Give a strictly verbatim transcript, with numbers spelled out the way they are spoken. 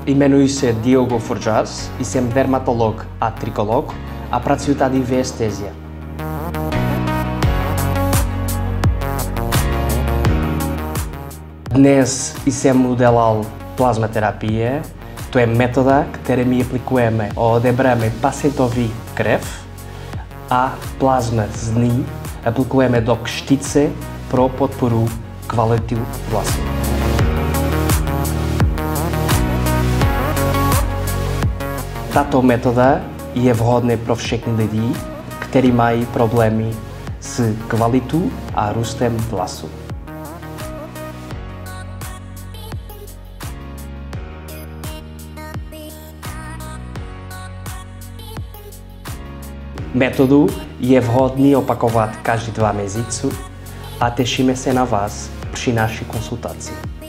Jmenuji se Diogo Forjas, jsem dermatolog a trikolog a pracuji tady v Estesia. Dnes jsem udělal plazmaterapie. To je metoda, kterou my aplikujeme. Odebereme pacientovi krev a plazma z ní aplikujeme do kštice pro podporu kvality vlasů. Tato metoda je vhodná pro všechny lidi, kteří mají problémy s kvalitou a růstem vlasů. Metodu je vhodný opakovat každý dva měsíce a těšíme se na vás při naší konsultaci.